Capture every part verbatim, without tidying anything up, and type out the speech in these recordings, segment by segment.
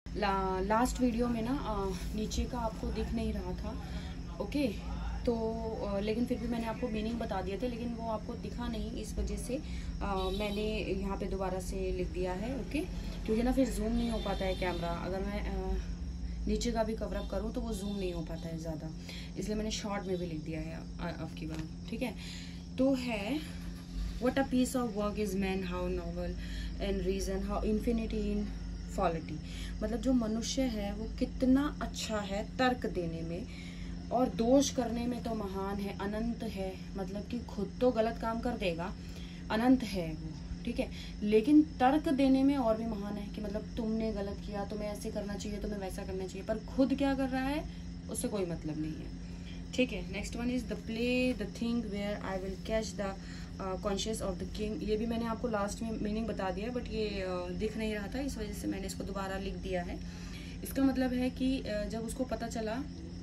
ला, last video में ना आ, नीचे का आपको दिख नहीं रहा था, ओके। तो आ, लेकिन फिर भी मैंने आपको मीनिंग बता दिए थे, लेकिन वो आपको दिखा नहीं, इस वजह से आ, मैंने यहाँ पे दोबारा से लिख दिया है, ओके। क्योंकि ना फिर जूम नहीं हो पाता है कैमरा, अगर मैं आ, नीचे का भी कवरअप करूँ तो वो जूम नहीं हो पाता है ज़्यादा, इसलिए मैंने शॉर्ट में भी लिख दिया है अब की बार, ठीक है। तो है what a piece of work is man, how noble and reason, how infinity in quality. मतलब जो मनुष्य है वो कितना अच्छा है तर्क देने में, और दोष करने में तो महान है, अनंत है। मतलब कि खुद तो गलत काम कर देगा, अनंत है वो, ठीक है, लेकिन तर्क देने में और भी महान है कि मतलब तुमने गलत किया, तुम्हें ऐसे करना चाहिए, तुम्हें वैसा करना चाहिए, पर खुद क्या कर रहा है उससे कोई मतलब नहीं है, ठीक है। Next one is the play the thing where I will catch the conscious of the king. ये भी मैंने आपको लास्ट में मीनिंग बता दिया, बट ये uh, दिख नहीं रहा था, इस वजह से मैंने इसको दोबारा लिख दिया है। इसका मतलब है कि uh, जब उसको पता चला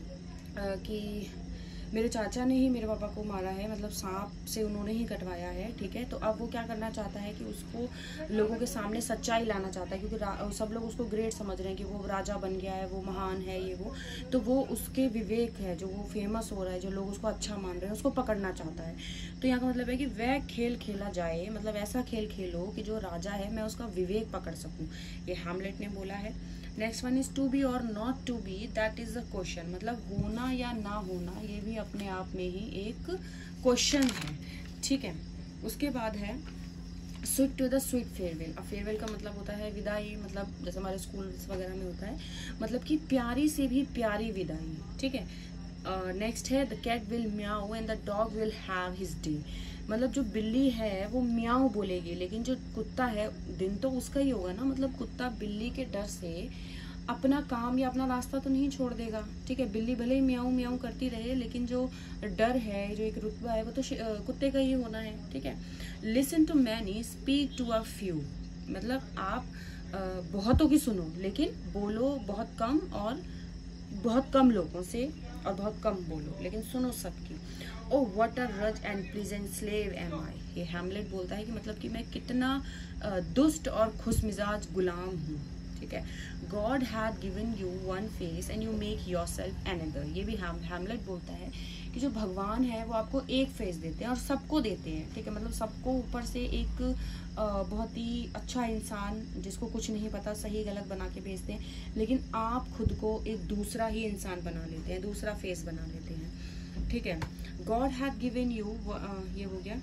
uh, कि मेरे चाचा ने ही मेरे पापा को मारा है, मतलब सांप से उन्होंने ही कटवाया है, ठीक है। तो अब वो क्या करना चाहता है कि उसको लोगों के सामने सच्चाई लाना चाहता है, क्योंकि सब लोग उसको ग्रेट समझ रहे हैं कि वो राजा बन गया है, वो महान है, ये वो। तो वो उसके विवेक है, जो वो फेमस हो रहा है, जो लोग उसको अच्छा मान रहे हैं, उसको पकड़ना चाहता है। तो यहाँ का मतलब है कि वह खेल खेला जाए, मतलब ऐसा खेल खेलो कि जो राजा है मैं उसका विवेक पकड़ सकूँ, ये हैमलेट ने बोला है। Next one is to be और not to be, that is a question. मतलब होना या ना होना, ये भी अपने आप में ही एक क्वेश्चन है, ठीक है। उसके बाद है sweet to the sweet farewell. अब फेयरवेल का मतलब होता है विदाई, मतलब जैसे हमारे स्कूल्स वगैरह में होता है, मतलब कि प्यारी से भी प्यारी विदाई, ठीक है। नेक्स्ट uh, है the cat will mew and the dog will have his day. मतलब जो बिल्ली है वो म्याऊ बोलेगी, लेकिन जो कुत्ता है दिन तो उसका ही होगा ना। मतलब कुत्ता बिल्ली के डर से अपना काम या अपना रास्ता तो नहीं छोड़ देगा, ठीक है। बिल्ली भले ही म्याऊ म्याऊ करती रहे, लेकिन जो डर है, जो एक रुतबा है, वो तो कुत्ते का ही होना है, ठीक है। Listen to many, speak to a few. मतलब आप बहुतों की सुनो, लेकिन बोलो बहुत कम, और बहुत कम लोगों से और बहुत कम बोलो, लेकिन सुनो सबकी। ओ what a rogue and pleasant slave am I. ये हैमलेट बोलता है कि मतलब कि मैं कितना दुष्ट और खुशमिजाज गुलाम हूँ, ठीक है। God had given you one face and you make yourself another. ये भी हैमलेट बोलता है कि जो भगवान है वो आपको एक फेस देते हैं और सबको देते हैं, ठीक है। मतलब सबको ऊपर से एक बहुत ही अच्छा इंसान जिसको कुछ नहीं पता सही गलत बना के भेजते हैं, लेकिन आप खुद को एक दूसरा ही इंसान बना लेते हैं, दूसरा फेस बना लेते हैं, ठीक है। गॉड हैड गिवन यू, ये हो गया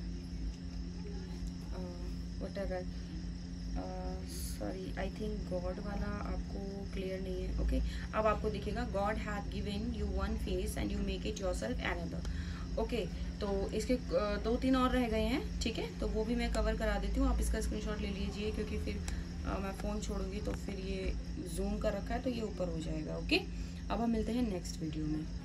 what are sorry, I think God वाला आपको क्लियर नहीं है, ओके okay? अब आपको दिखेगा God had given you one face and you make it yourself another, okay. तो इसके दो तीन और रह गए हैं, ठीक है, तो वो भी मैं कवर करा देती हूँ। आप इसका स्क्रीनशॉट ले लीजिए, क्योंकि फिर आ, मैं फ़ोन छोड़ूंगी तो फिर ये जूम कर रखा है तो ये ऊपर हो जाएगा, ओके। अब हम मिलते हैं नेक्स्ट वीडियो में।